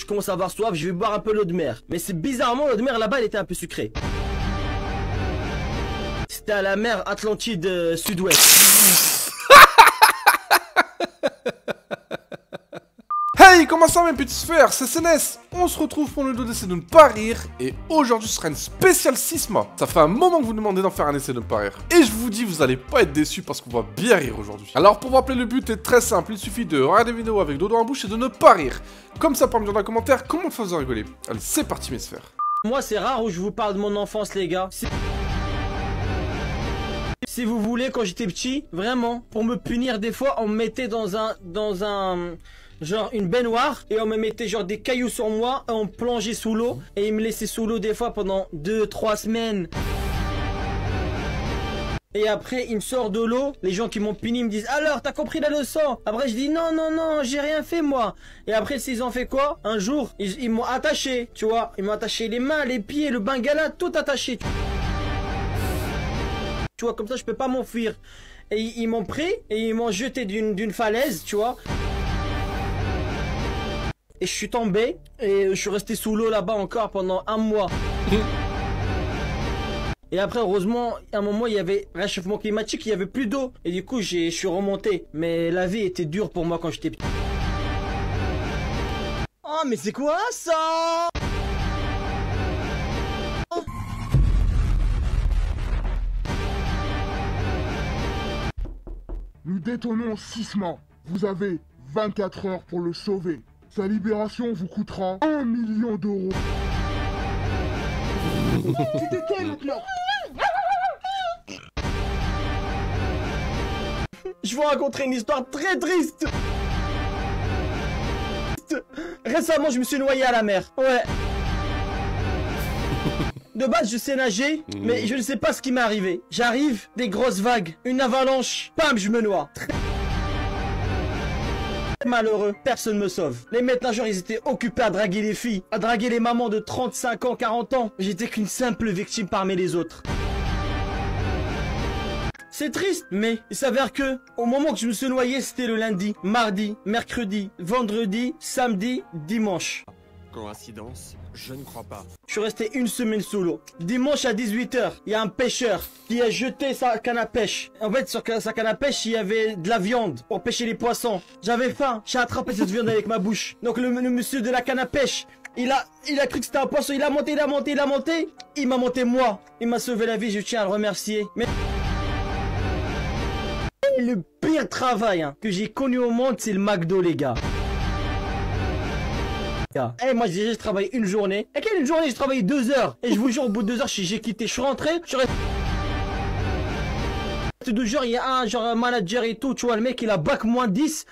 je commence à avoir soif, je vais boire un peu l'eau de mer. Mais c'est bizarrement, l'eau de mer là-bas, elle était un peu sucrée. C'était à la mer Atlantide sud-ouest. Hey, comment ça mes petites sphères, c'est CNES. On se retrouve pour le dos d'essai de ne pas rire. Et aujourd'hui ce sera une spéciale Sisma. Ça fait un moment que vous demandez d'en faire un essai de ne pas rire. Et je vous dis, vous allez pas être déçus parce qu'on va bien rire aujourd'hui. Alors pour vous rappeler, le but est très simple. Il suffit de regarder des vidéos avec dodo en bouche et de ne pas rire. Comme ça, pour me dire dans les commentaires comment ça vous a rigolé. Allez, c'est parti mes sphères. Moi c'est rare où je vous parle de mon enfance les gars. Si vous voulez, quand j'étais petit, vraiment, pour me punir des fois, on me mettait dans un genre une baignoire et on me mettait genre des cailloux sur moi et on me plongeait sous l'eau et il me laissait sous l'eau des fois pendant 2-3 semaines. Et après il me sort de l'eau, les gens qui m'ont puni me disent alors t'as compris la leçon? Après je dis non j'ai rien fait moi. Et après s'ils ont fait quoi? Un jour ils m'ont attaché, tu vois, ils m'ont attaché les mains, les pieds, le bengala, tout attaché. Tu vois, comme ça je peux pas m'enfuir. Et ils m'ont pris et ils m'ont jeté d'une falaise, tu vois. Et je suis tombé et je suis resté sous l'eau là-bas encore pendant un mois. Et après heureusement à un moment il y avait réchauffement climatique, il y avait plus d'eau. Et du coup je suis remonté. Mais la vie était dure pour moi quand j'étais petit. Oh mais c'est quoi ça? Nous détenons Sisma. Vous avez 24 heures pour le sauver. Sa libération vous coûtera 1 million d'euros. Tu te tais maintenant. Je vous raconterai une histoire très triste. Récemment je me suis noyé à la mer. Ouais. De base je sais nager, mais je ne sais pas ce qui m'est arrivé. J'arrive, des grosses vagues, une avalanche, pam, je me noie. Malheureux, personne me sauve. Les maîtres nageurs ils étaient occupés à draguer les filles, à draguer les mamans de 35 ans, 40 ans. J'étais qu'une simple victime parmi les autres. C'est triste, mais il s'avère que au moment que je me suis noyé, c'était le lundi, mardi, mercredi, vendredi, samedi, dimanche. Coïncidence? Je ne crois pas. Je suis resté une semaine sous l'eau. Dimanche à 18 h, il y a un pêcheur qui a jeté sa canne à pêche. En fait, sur sa canne à pêche, il y avait de la viande pour pêcher les poissons. J'avais faim, j'ai attrapé cette viande avec ma bouche. Donc le monsieur de la canne à pêche, il a cru que c'était un poisson, il a monté. Il m'a monté moi. Il m'a sauvé la vie, je tiens à le remercier. Mais le pire travail que j'ai connu au monde, c'est le McDo, les gars. Eh moi je travaille une journée. Et quelle une journée? Je travaille 2 heures. Et je vous jure au bout de 2 heures j'ai quitté. Je suis rentré. Je resté 2 jours. Il y a un manager et tout. Tu vois le mec il a bac moins 10.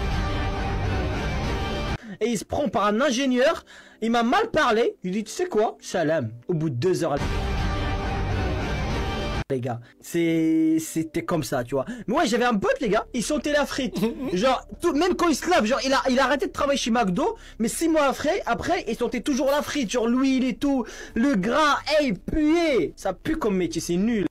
Et il se prend par un ingénieur. Il m'a mal parlé. Il dit tu sais quoi? Salam. Au bout de 2 heures. Les gars, c'était comme ça, tu vois. Mais ouais, j'avais un pote, les gars, il sentait la frite. Genre, même quand il se lave, genre, il a arrêté de travailler chez McDo, mais 6 mois après, il sentait toujours la frite, genre l'huile et tout, le gras, hey, puait. Ça pue comme métier, c'est nul.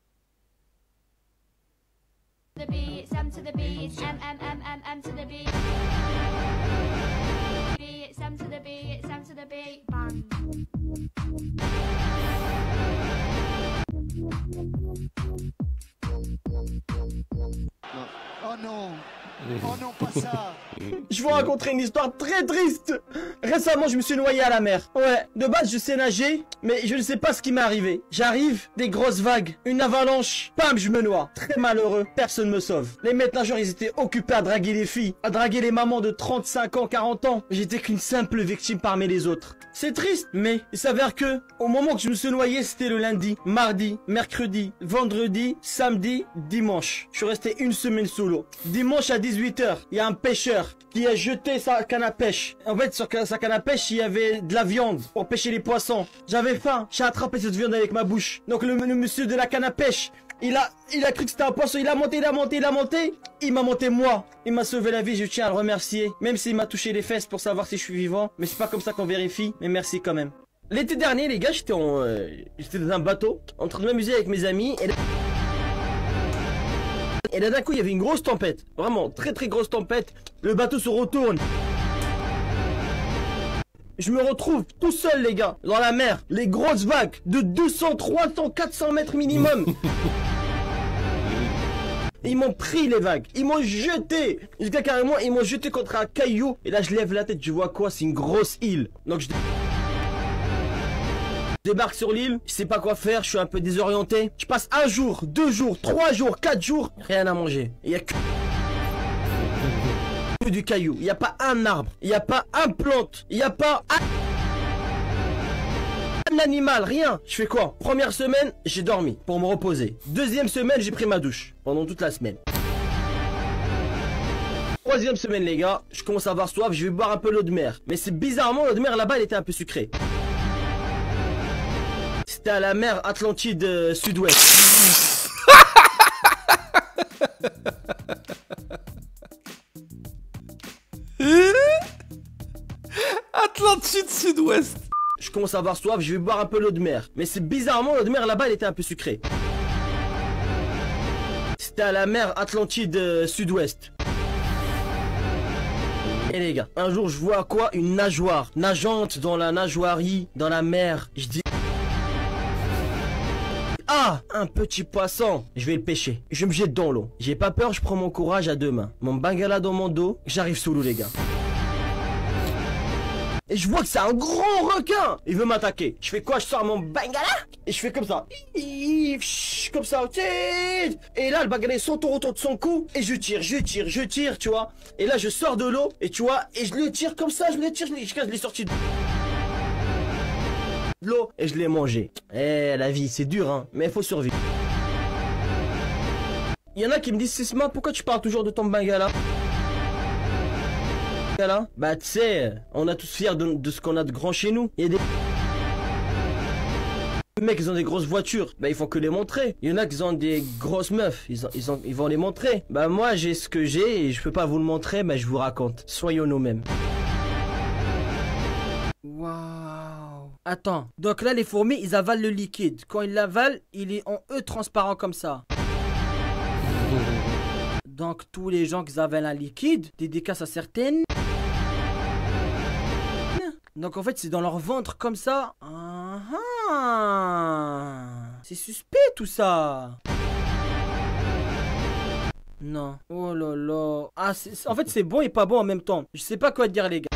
Oh non. Oh non, pas ça. Je vous raconterai une histoire très triste. Récemment, je me suis noyé à la mer. Ouais, de base, je sais nager, mais je ne sais pas ce qui m'est arrivé. J'arrive, des grosses vagues, une avalanche, pam, je me noie. Très malheureux, personne me sauve. Les maîtres nageurs, ils étaient occupés à draguer les filles, à draguer les mamans de 35 ans, 40 ans. J'étais qu'une simple victime parmi les autres. C'est triste, mais il s'avère que au moment que je me suis noyé, c'était le lundi, mardi, mercredi, vendredi, samedi, dimanche. Je suis resté une semaine sous l'eau. Dimanche à 18 h, il y a un pêcheur qui a jeté sa canne à pêche. En fait, sur sa canne à pêche, il y avait de la viande pour pêcher les poissons. J'avais faim, j'ai attrapé cette viande avec ma bouche. Donc le monsieur de la canne à pêche, il a cru que c'était un poisson, il a monté. Il m'a monté moi. Il m'a sauvé la vie, je tiens à le remercier. Même s'il m'a touché les fesses pour savoir si je suis vivant. Mais c'est pas comme ça qu'on vérifie, mais merci quand même. L'été dernier, les gars, j'étais dans un bateau, en train de m'amuser avec mes amis. Et là d'un coup il y avait une grosse tempête. Vraiment très grosse tempête. Le bateau se retourne. Je me retrouve tout seul, les gars, dans la mer. Les grosses vagues de 200, 300, 400 mètres minimum. Ils m'ont pris les vagues, ils m'ont jeté. Jusqu'à carrément, ils m'ont jeté contre un caillou. Et là, je lève la tête, je vois quoi? C'est une grosse île. Donc je débarque sur l'île, je sais pas quoi faire, je suis un peu désorienté. Je passe 1 jour, 2 jours, 3 jours, 4 jours, rien à manger. Il y a que du caillou, il n'y a pas un arbre, il n'y a pas un plante, il n'y a pas un animal, rien. Je fais quoi? Première semaine, j'ai dormi pour me reposer. Deuxième semaine, j'ai pris ma douche pendant toute la semaine. Troisième semaine, les gars, je commence à avoir soif, je vais boire un peu l'eau de mer. Mais c'est bizarrement, l'eau de mer là-bas, elle était un peu sucrée. C'était à la mer Atlantide sud-ouest. Atlantide sud-ouest. Je commence à avoir soif, je vais boire un peu l'eau de mer. Mais c'est bizarrement, l'eau de mer là-bas, elle était un peu sucrée. C'était à la mer Atlantide sud-ouest. Et les gars, un jour je vois quoi? Une nageoire nageante dans la nageoirie, dans la mer. Je dis... Ah, un petit poisson, je vais le pêcher. Je me jette dans l'eau. J'ai pas peur, je prends mon courage à 2 mains. Mon bengala dans mon dos, j'arrive sous l'eau, les gars. Et je vois que c'est un gros requin. Il veut m'attaquer. Je fais quoi? Je sors mon bengala et je fais comme ça. Comme ça. Et là, le bengala saute autour de son cou. Et je tire, tu vois. Et là, je sors de l'eau. Et tu vois, et je le tire comme ça. Je l'ai sorti de l'eau et je l'ai mangé. Eh, la vie, c'est dur, hein. Mais il faut survivre. Il y en a qui me disent, Sisma, pourquoi tu parles toujours de ton bengala? Bah tu sais, on a tous fiers de ce qu'on a de grand chez nous. Il y a des mecs, ils ont des grosses voitures, bah il faut que les montrer. Il y en a qui ont des grosses meufs, ils vont les montrer. Bah moi j'ai ce que j'ai et je peux pas vous le montrer, bah je vous raconte. Soyons nous-mêmes. Waouh. Attends, donc là les fourmis ils avalent le liquide. Quand ils l'avalent, il est en eux transparent comme ça. Donc tous les gens qui avalent un liquide, dédicace à certaines. Donc en fait c'est dans leur ventre comme ça. C'est suspect tout ça. Non. Oh là là. Ah, en fait c'est bon et pas bon en même temps. Je sais pas quoi dire les gars.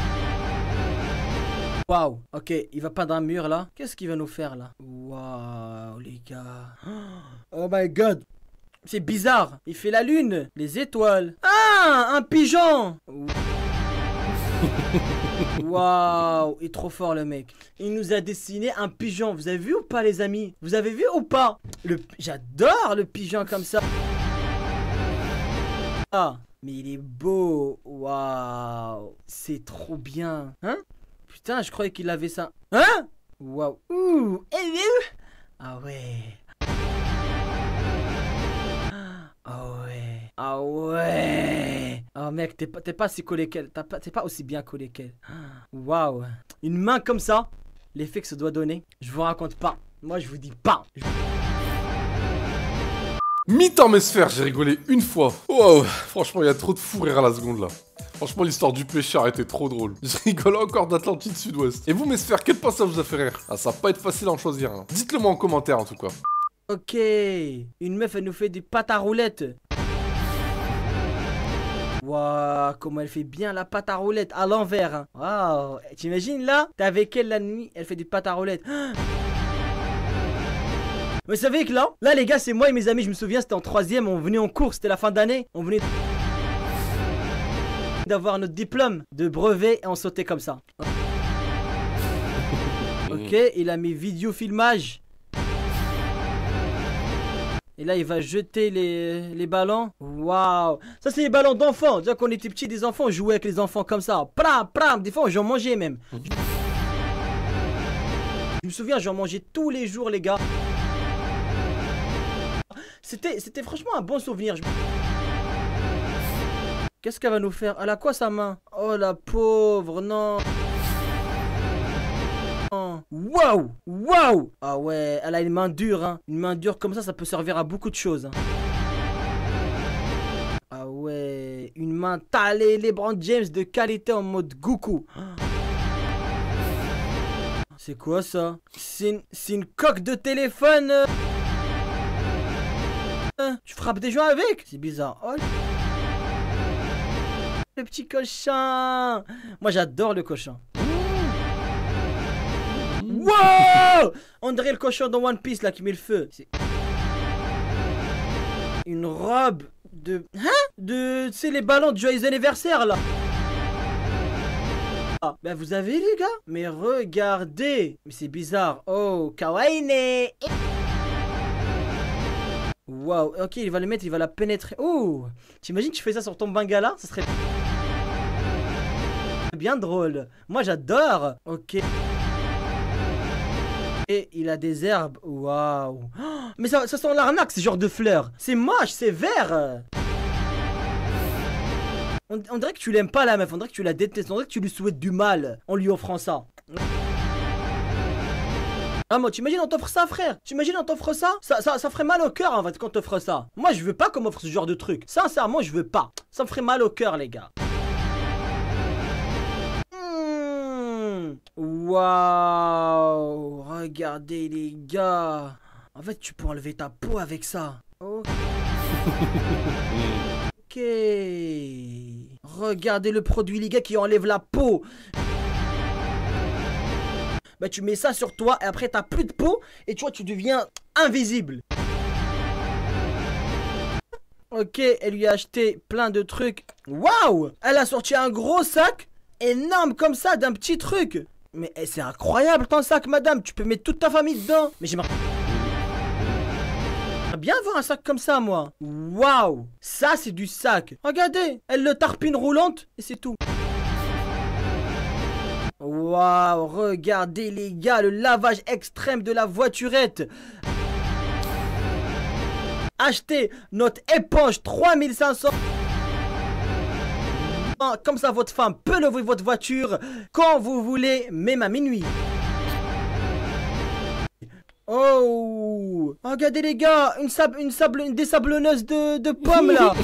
Waouh. Ok, il va pas dans le mur là. Qu'est-ce qu'il va nous faire là? Waouh les gars. Oh my god. C'est bizarre. Il fait la lune. Les étoiles. Ah, un pigeon. Waouh, il est trop fort le mec. Il nous a dessiné un pigeon. Vous avez vu ou pas les amis? Vous avez vu ou pas? J'adore le pigeon comme ça. Ah, mais il est beau. Waouh, c'est trop bien. Hein? Putain, je croyais qu'il avait ça. Hein? Waouh. Ah ouais. Ah ouais. Oh mec, t'es pas si collé qu'elle. T'es pas aussi bien collé qu'elle. Waouh. Une main comme ça, l'effet que ça doit donner, je vous raconte pas. Moi je vous dis pas. Mythe en mesphère, j'ai rigolé une fois. Wow, franchement il y a trop de fou rire à la seconde là. Franchement l'histoire du pêcheur était trop drôle. Je rigole encore d'Atlantide sud-ouest. Et vous mesphère, quel passage vous a fait rire? Ah ça va pas être facile à en choisir hein. Dites-le moi en commentaire en tout cas. Ok, une meuf elle nous fait des pâtes à roulettes. Waouh, comment elle fait bien la pâte à roulettes à l'envers hein. Waouh, t'imagines là? T'es avec elle la nuit, elle fait des pâtes à roulettes. Vous savez que là les gars c'est moi et mes amis, je me souviens c'était en 3ème, on venait en cours, c'était la fin d'année. On venait d'avoir notre diplôme de brevet et on sautait comme ça. Ok, il a mis vidéo filmage. Et là il va jeter les ballons. Waouh. Ça c'est les ballons d'enfants. Déjà quand on était petits des enfants on jouait avec les enfants comme ça. Pram pram. Des fois j'en mangeais même. Je me souviens j'en mangeais tous les jours les gars. C'était franchement un bon souvenir. Qu'est-ce qu'elle va nous faire? Elle a quoi sa main? Oh la pauvre, non. Waouh! Waouh! Ah ouais, elle a une main dure, hein. Une main dure comme ça peut servir à beaucoup de choses. Hein. Ah ouais, une main talée, LeBron James de qualité en mode Goku. C'est quoi ça? C'est une coque de téléphone. Tu frappes des gens avec? C'est bizarre. Oh. Le petit cochon. Moi j'adore le cochon. Wow! On dirait le cochon dans One Piece là qui met le feu. Une robe de... Hein? Tu sais les ballons de joyeux anniversaire là. Ah, bah vous avez les gars? Mais regardez. Mais c'est bizarre. Oh, kawaii. Waouh, ok, il va le mettre, il va la pénétrer. Oh, t'imagines que tu fais ça sur ton bangala? Ça serait bien drôle. Moi j'adore. Ok. Et il a des herbes. Waouh. Oh, mais ça sent l'arnaque, ce genre de fleurs. C'est moche, c'est vert. On dirait que tu l'aimes pas la meuf, on dirait que tu la détestes, on dirait que tu lui souhaites du mal en lui offrant ça. Ah moi, t'imagines on t'offre ça frère? T'imagines on t'offre ça? Ça ferait mal au cœur en fait quand t'offre ça. Moi je veux pas qu'on m'offre ce genre de truc. Sincèrement je veux pas. Ça me ferait mal au cœur les gars. Waouh. Regardez les gars. En fait tu peux enlever ta peau avec ça. Ok. Ok. Regardez le produit les gars qui enlève la peau. Bah tu mets ça sur toi et après t'as plus de peau et tu vois tu deviens invisible. Ok, elle lui a acheté plein de trucs. Waouh! Elle a sorti un gros sac énorme comme ça d'un petit truc. Mais c'est incroyable ton sac madame, tu peux mettre toute ta famille dedans. Mais j'aimerais bien avoir un sac comme ça moi. Waouh! Ça c'est du sac. Regardez, elle le tarpine roulante et c'est tout. Waouh, regardez les gars, le lavage extrême de la voiturette. Achetez notre éponge 3500. Comme ça votre femme peut laver votre voiture quand vous voulez, même à minuit. Oh, regardez les gars, une désablonneuse de pommes là.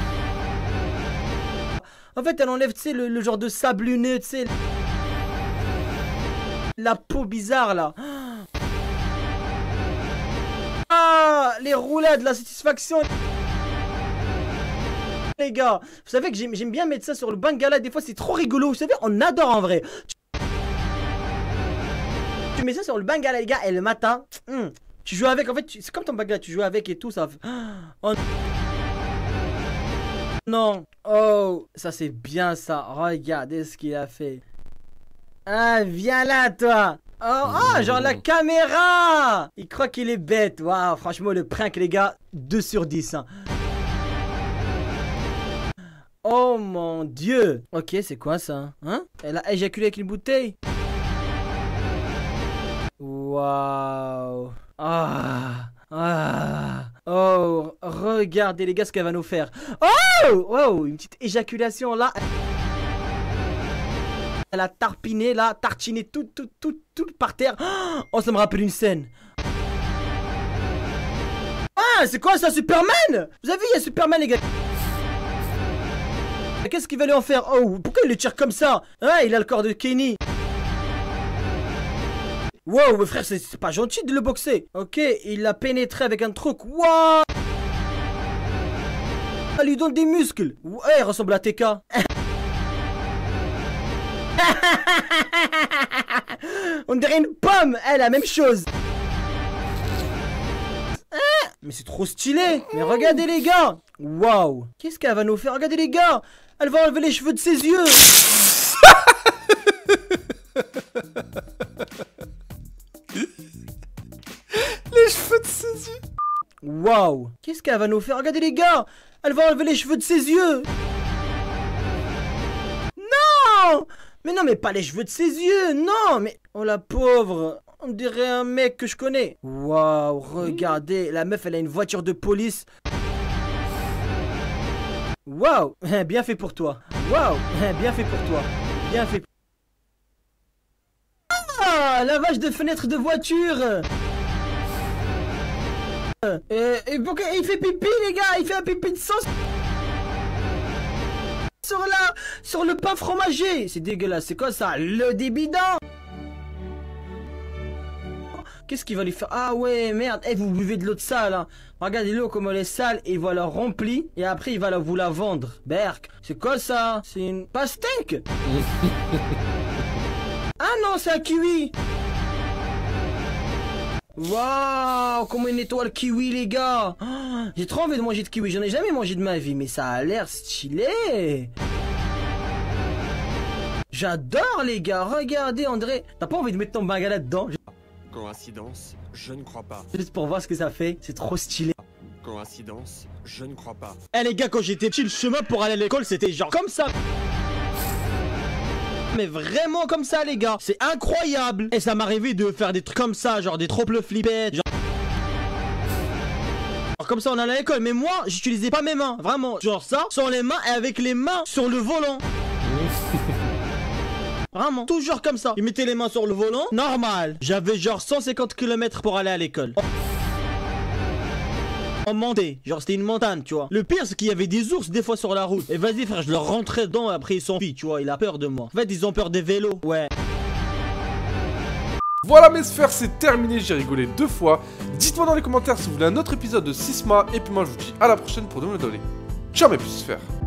En fait elle enlève tu sais le genre de sablonneux, tu sais. La peau bizarre là. Ah, les roulades, la satisfaction. Les gars, vous savez que j'aime bien mettre ça sur le bangala. Des fois c'est trop rigolo, vous savez, on adore en vrai. Tu mets ça sur le bangala les gars et le matin tu joues avec, en fait c'est comme ton bangala, tu joues avec et tout ça. Oh. Non. Oh, ça c'est bien ça. Regardez ce qu'il a fait. Ah, viens là, toi. Oh, genre la caméra. Il croit qu'il est bête. Waouh, franchement, le prank, les gars, 2 sur 10. Hein. Oh, mon Dieu. Ok, c'est quoi, ça? Hein? Elle a éjaculé avec une bouteille. Waouh. Ah. Ah. Oh, regardez, les gars, ce qu'elle va nous faire. Oh, wow, une petite éjaculation, là. Elle a tarpiné là, tartiné tout par terre. Oh, ça me rappelle une scène. Ah, c'est quoi ça, Superman? Vous avez vu, il y a Superman les gars. Qu'est-ce qu'il va lui en faire? Oh, pourquoi il le tire comme ça? Ah, il a le corps de Kenny. Wow, mais frère, c'est pas gentil de le boxer. Ok, il l'a pénétré avec un truc. Wow. Elle lui donne des muscles. Ouais, il ressemble à TK. On dirait une pomme. Elle, la même chose. Mais c'est trop stylé. Mais regardez les gars. Waouh. Qu'est-ce qu'elle va nous faire? Regardez les gars. Elle va enlever les cheveux de ses yeux. Les cheveux de ses yeux. Waouh. Qu'est-ce qu'elle va nous faire? Regardez les gars. Elle va enlever les cheveux de ses yeux. Non. Mais non, mais pas les cheveux de ses yeux. Non, mais... Oh la pauvre. On dirait un mec que je connais. Waouh, regardez. La meuf, elle a une voiture de police. Waouh. Bien fait pour toi. Waouh. Bien fait pour toi. Bien fait. Ah, lavage de fenêtre de voiture. Et pourquoi il fait pipi, les gars? Il fait un pipi de sauce sur le pain fromager. C'est dégueulasse. C'est quoi ça? Le débidant. Qu'est-ce qu'il va lui faire? Ah ouais, merde. Eh, vous buvez de l'eau de sale, hein. Regardez l'eau comme elle est sale. Et il va la remplir. Et après, il va vous la vendre. Berk. C'est quoi ça? C'est une pastèque. Ah non, c'est un kiwi. Waouh, comment il nettoie le kiwi, les gars. Oh, j'ai trop envie de manger de kiwi. J'en ai jamais mangé de ma vie. Mais ça a l'air stylé. J'adore, les gars. Regardez, André. T'as pas envie de mettre ton bangala dedans? Coïncidence? Je ne crois pas. Juste pour voir ce que ça fait. C'est trop stylé. Coïncidence? Je ne crois pas. Eh les gars, quand j'étais petit, le chemin pour aller à l'école, c'était genre comme ça. Mais vraiment comme ça, les gars. C'est incroyable. Et ça m'arrivait de faire des trucs comme ça, genre des trompe flippettes. Genre comme ça, on allait à l'école. Mais moi, j'utilisais pas mes mains. Vraiment. Genre ça, sans les mains et avec les mains sur le volant. Vraiment, toujours comme ça. Il mettait les mains sur le volant, normal. J'avais genre 150 km pour aller à l'école. On montait, genre c'était une montagne, tu vois. Le pire, c'est qu'il y avait des ours des fois sur la route. Et vas-y frère, je leur rentrais dedans et après ils s'enfuient, tu vois. Il a peur de moi. En fait, ils ont peur des vélos, ouais. Voilà mes sphères, c'est terminé, j'ai rigolé 2 fois. Dites-moi dans les commentaires si vous voulez un autre épisode de Sisma. Et puis moi je vous dis à la prochaine pour de nouvelles données. Ciao mes petites sphères.